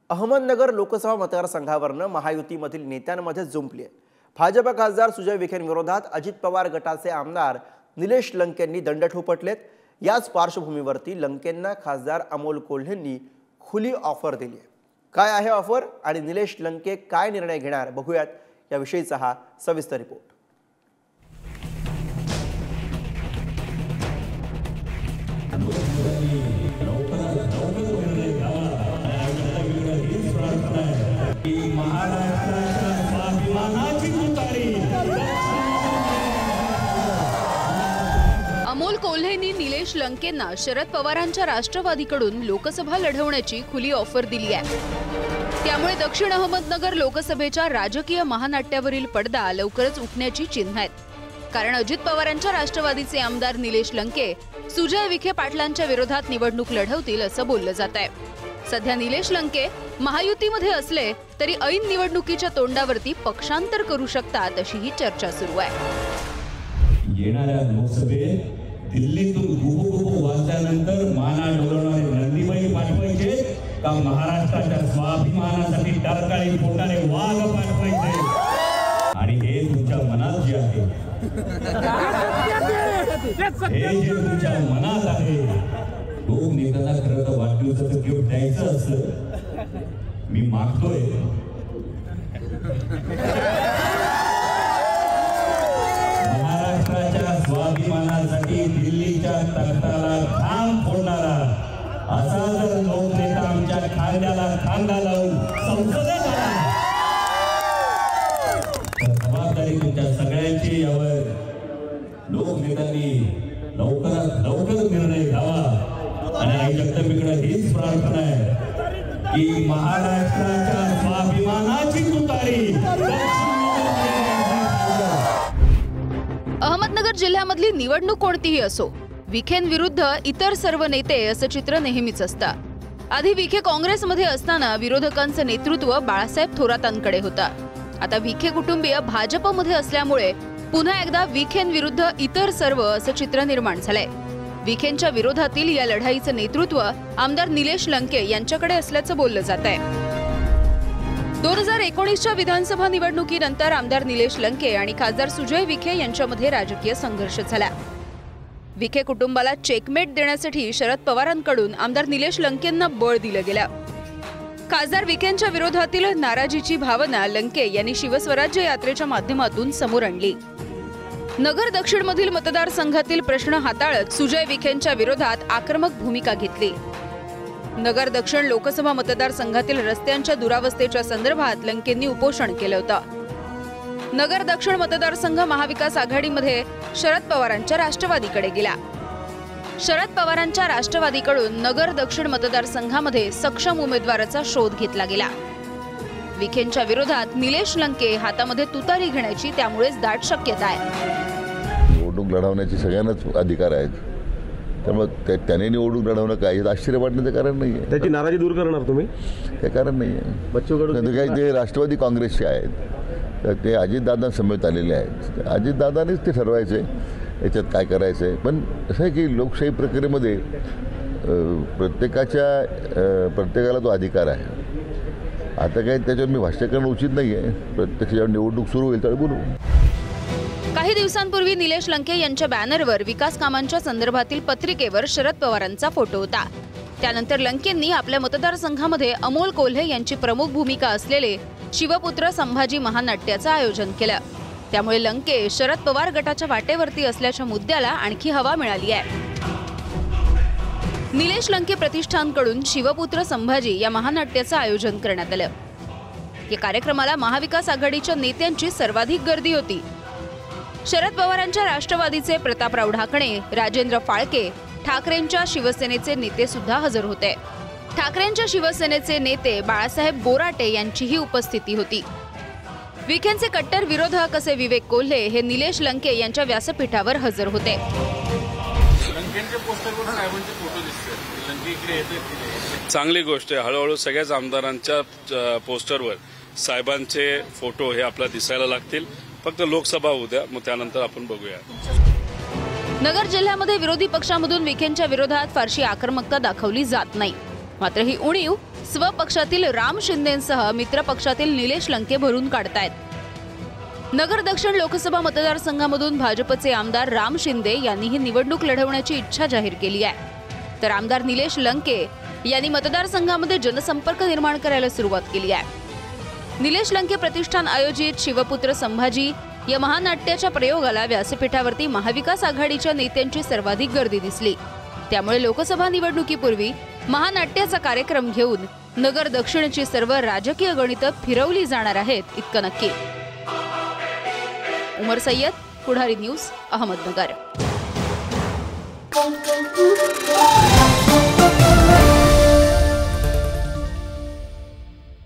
अहमदनगर लोकसभा मतदारसंघावरनं महायुतीमधील नेत्यांमध्ये जुंपली आहे। भाजप खासदार सुजय विखेंविरोधात अजित पवार गटाचे आमदार निलेश लंकेंनी दंड ठोपटलेत। याच पार्श्वभूमीवरती लंकेंना खासदार अमोल कोल्हेंनी खुली ऑफर दिली आहे। काय आहे ऑफर आणि निलेश लंके काय निर्णय घेणार बघूयात, याविषयीचा हा सविस्तर रिपोर्ट। अमोल कोल्हेंनी निलेश लंकेंना शरद पवारांच्या राष्ट्रवादीकडून लोकसभा लढवण्याची खुली ऑफर दिली आहे। त्यामुळे दक्षिण अहमदनगर लोकसभेच्या राजकीय महानाट्यावरील पडदा लवकरच उठण्याची चिन्ह आहेत। कारण अजित पवारांच्या राष्ट्रवादीचे आमदार निलेश लंके सुजय विखे पाटलांच्या विरोधात निवडणूक लढवतील असं बोललं जात आहे। सध्या निलेश लंके महायुतीमध्ये असले तरी ऐन निवडणुकीच्या तोंडावरती पक्षांतर करू शकतात अशी ही चर्चा सुरू आहे। येणाऱ्या लोकसभेत दिल्लीतून गुबुगुबू वाजल्यानंतर माना डोलवणारे नंदीबाई पाठवायचे का महाराष्ट्राच्या स्वाभिमानासाठी डरकाळी फोडणारे वाघ पाठवायचे? आणि हे तुमच्या मनात जे आहे, हे जे तुमच्या मनात आहे, लोक नेत्यांना खरं तर वाढदिवसाचं गिफ्ट द्यायचं असलं मी मागतोय। महाराष्ट्राच्या स्वाभिमानासाठी दिल्लीच्या तख्ताला घाम फोडणारा असा जर लोकनेता आमच्या खांद्याला खांदा लावून संसदेत आला तर जबाबदारी तुमच्या सगळ्यांची यावर लोकनेत्यांनी लवकरात लवकर निर्णय घ्यावा। आणि आई जगदंबेकडे हीच प्रार्थना आहे की महाराष्ट्राच्या स्वाभिमानाची तुतारी अहमदनगर जिल्ह्यामधली निवडणूक कोणतीही असो, विखेंविरुद्ध इतर सर्व नेते असं चित्र नेहमीच असतं। आधी विखे काँग्रेसमध्ये असताना विरोधकांचं नेतृत्व बाळासाहेब थोरातांकडे होतं। आता विखे कुटुंबीय भाजपमध्ये असल्यामुळे पुन्हा एकदा विखेंविरुद्ध इतर सर्व असं चित्र निर्माण झालंय। विखेंच्या विरोधातील या लढाईचं नेतृत्व आमदार निलेश लंके यांच्याकडे असल्याचं बोललं जात आहे। 2019च्या विधानसभा निवडणुकीनंतर आमदार निलेश लंके आणि खासदार सुजय विखे यांच्यामध्ये राजकीय संघर्ष झाला। विखे कुटुंबाला चेकमेट देण्यासाठी शरद पवारांकडून आमदार निलेश लंकेंना बळ दिलं गेलं। खासदार विखेंच्या विरोधातील नाराजीची भावना लंके यांनी शिवस्वराज्य यात्रेच्या माध्यमातून समोर आणली। नगर दक्षिणमधील मतदारसंघातील प्रश्न हाताळत सुजय विखेंच्या विरोधात आक्रमक भूमिका घेतली। नगर दक्षिण लोकसभा मतदारसंघातील रस्त्यांच्या दुरावस्थेच्या संदर्भात लंकेंनी उपोषण केलं होतं। नगर दक्षिण मतदारसंघ महाविकास आघाडीमध्ये शरद पवारांच्या राष्ट्रवादीकडे गेला। शरद पवारांच्या राष्ट्रवादीकडून नगर दक्षिण मतदारसंघामध्ये सक्षम उमेदवाराचा शोध घेतला गेला। विखेंच्या विरोधात निलेश लंके हातामध्ये तुतारी घेण्याची त्यामुळेच दाट शक्यता आहे। निवडणूक लढवण्याची सगळ्यांनाच अधिकार आहेत, त्यामुळे त्याने निवडणूक लढवणं काय आश्चर्य वाटण्याचं कारण नाही आहे। त्याची नाराजी दूर करणार तुम्ही? काही कारण नाही आहे। बच्चू कडू काही ते राष्ट्रवादी काँग्रेसचे आहेत, तर ते अजितदादा समेत आलेले आहेत। अजितदादानेच ते ठरवायचे याच्यात काय करायचं आहे। पण असं आहे की लोकशाही प्रक्रियेमध्ये प्रत्येकाला तो अधिकार आहे। आता काही त्याच्यावर मी भाष्य करणं उचित नाही आहे। प्रत्यक्ष जेव्हा निवडणूक सुरू होईल त्यावेळी बोलू। काही दिवसांपूर्वी निलेश लंके यांच्या बॅनरवर विकास कामांच्या संदर्भातील पत्रिकेवर शरद पवारांचा फोटो होता। त्यानंतर लंकेंनी आपल्या मतदारसंघामध्ये अमोल कोल्हे यांची प्रमुख भूमिका असलेले शिवपुत्र संभाजी महानाट्याचं आयोजन केलं। त्यामुळे लंके शरद पवार गटाच्या वाटेवरती असल्याच्या मुद्द्याला आणखी हवा मिळाली आहे। निलेश लंके प्रतिष्ठानकडून शिवपुत्र संभाजी या महानाट्याचं आयोजन करण्यात आलं। या कार्यक्रमाला महाविकास आघाडीच्या नेत्यांची सर्वाधिक गर्दी होती। शरद पवारांच्या राष्ट्रवादीचे प्रतापराव ढाकणे, राजेंद्र फाळके, ठाकरेंच्या शिवसेनेचे नेते सुद्धा हजर होते। ठाकरेंच्या शिवसेनेचे नेते बाळासाहेब बोराटे यांचीही उपस्थिती होती। विखेंचे कट्टर विरोधक असे विवेक कोल्हे हे निलेश लंके यांच्या व्यासपीठावर हजर होते। चांगली गोष्ट आहे, हळूहळू सगळ्याच आमदारांच्या पोस्टरवर साहेबांचे फोटो हे आपल्याला दिसायला लागतील। फक्त लोकसभा होऊ द्या, मग त्यानंतर आपण बघूया। नगर जिल्ह्यामध्ये विरोधी पक्षामधून विखेंच्या विरोधात फारशी आक्रमकता दाखवली जात नाही। मात्र ही उणीव स्वपक्षातील राम शिंदेंसह मित्र पक्षातील निलेश लंके भरून काढतायत. नगर दक्षिण लोकसभा मतदारसंघामधून भाजपचे आमदार राम शिंदे यांनी ही निवडणूक लढवण्याची इच्छा जाहीर केली आहे. तर आमदार निलेश लंके यांनी मतदारसंघामध्ये जनसंपर्क निर्माण करायला सुरुवात केली आहे. निलेश लंके प्रतिष्ठान आयोजित शिवपुत्र संभाजी या महानाट्याच्या प्रयोगाला व्यासपीठावरती महाविकास आघाडीच्या नेत्यांची सर्वाधिक गर्दी दिसली. त्यामुळे लोकसभा निवडणुकीपूर्वी महानाट्याचा कार्यक्रम घेऊन नगर दक्षिणची सर्व राजकीय गणितं फिरवली जाणार आहेत इतकं नक्की. उमर सय्यद, पुढारी न्यूज, अहमदनगर.